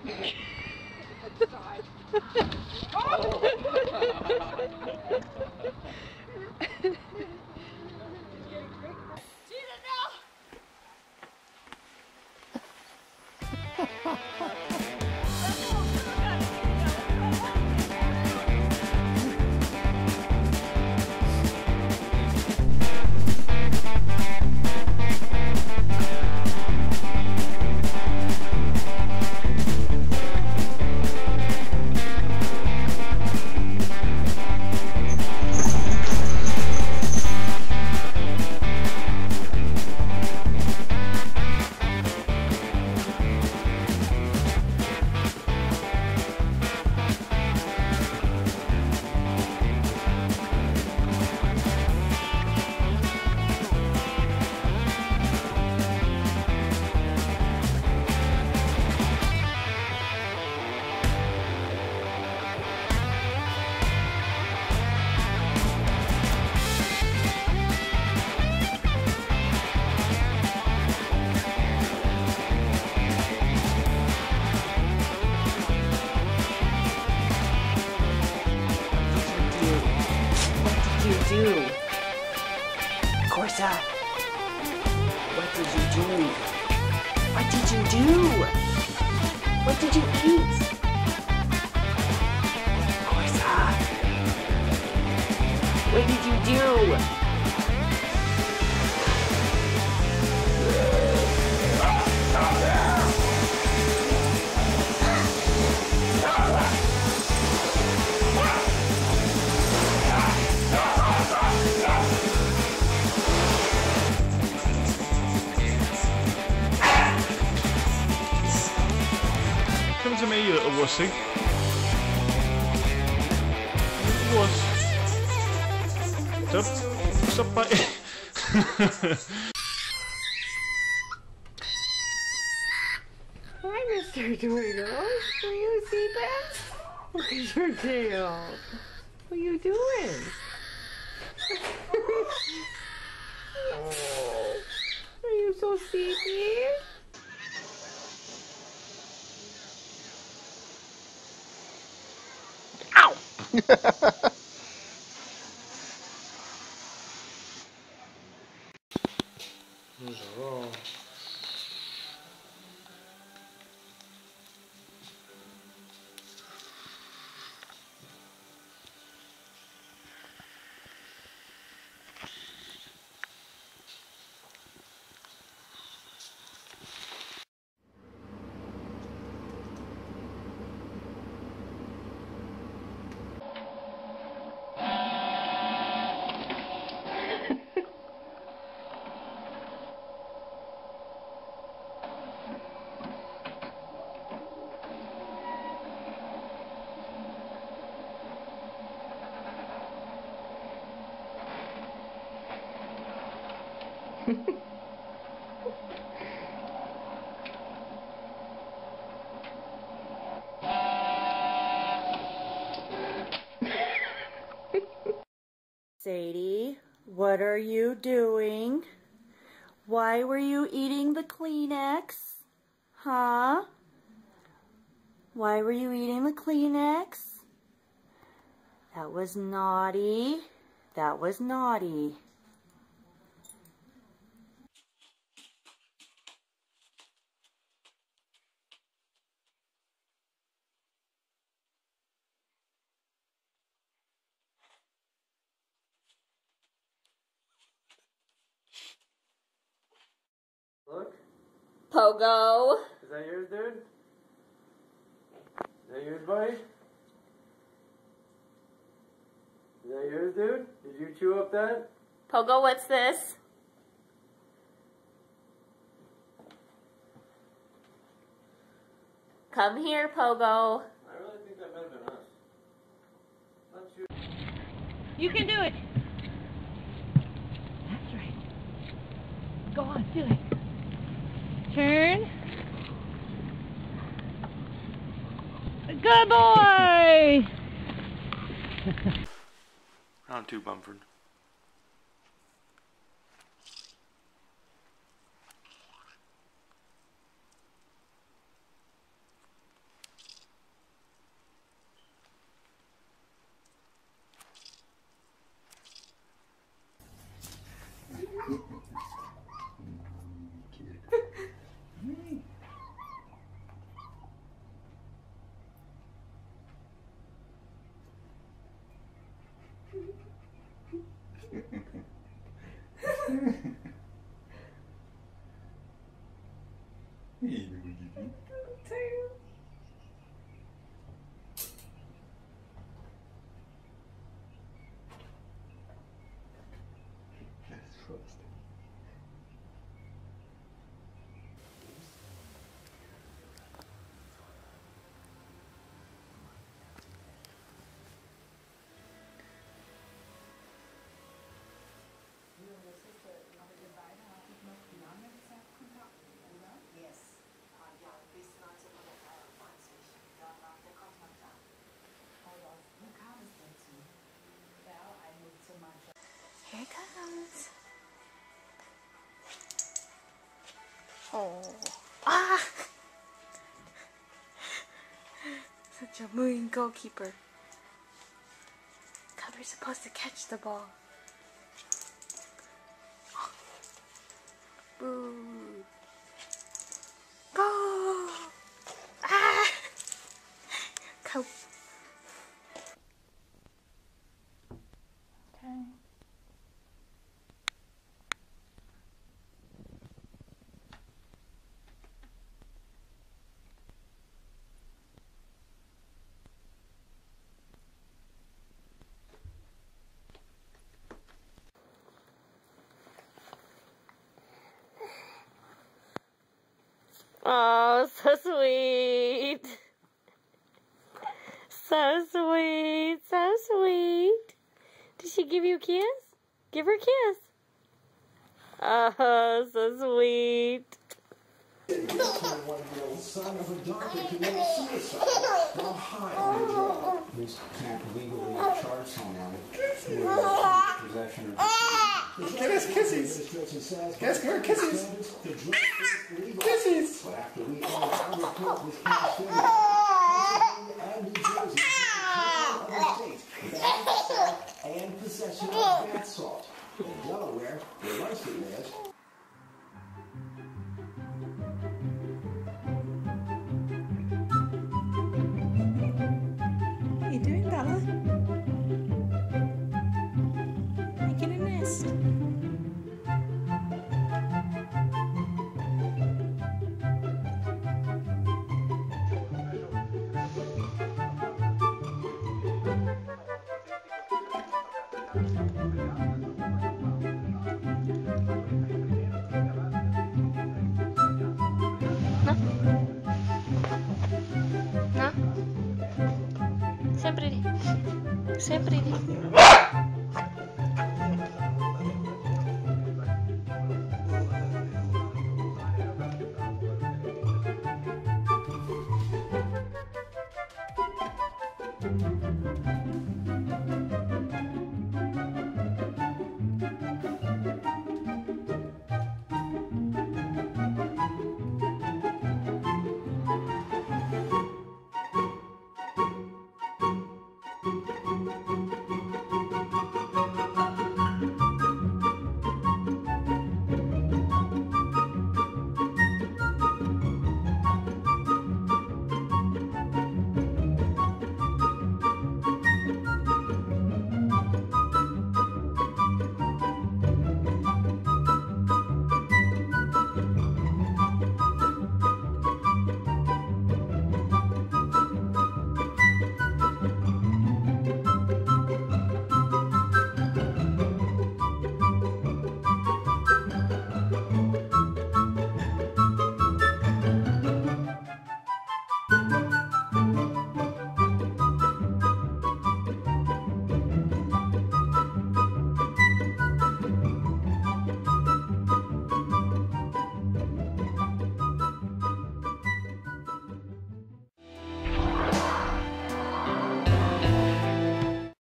Corsa, what did you do? What did you do? What did you eat? Corsa, what did you do? Come to me, you little wussy. Stop biting. Hi, Mr. Tornado. Are you sleeping? Look at your tail. What are you doing? Oh, are you so sleepy? Ow! Sadie, what are you doing? Why were you eating the Kleenex? Huh? Why were you eating the Kleenex? That was naughty. That was naughty. Look. Pogo. Is that yours, dude? Is that yours, buddy? Is that yours, dude? Did you chew up that? Pogo, what's this? Come here, Pogo. I really think that might have been us. Not you. You can do it. That's right. Go on, do it. Turn. Good boy! Round 2, Bumford. Here it comes. Oh. Ah! Such a mean goalkeeper. Thought we were supposed to catch the ball. Boo. Go! Ah! Go. Okay. Oh, so sweet. So sweet. So sweet. Did she give you a kiss? Give her a kiss. Oh, so sweet. Son of a doctor committed suicide while high on the drug. Police can't legally charge someone with possession of Get us kisses. Get her kisses. Kisses. But after we all our report with California and New Jersey, other states with assault and possession of bath salt. In Delaware, where Rusty lives, What are you doing, Bella? Making a nest. No. No. Sempre di. Sempre di.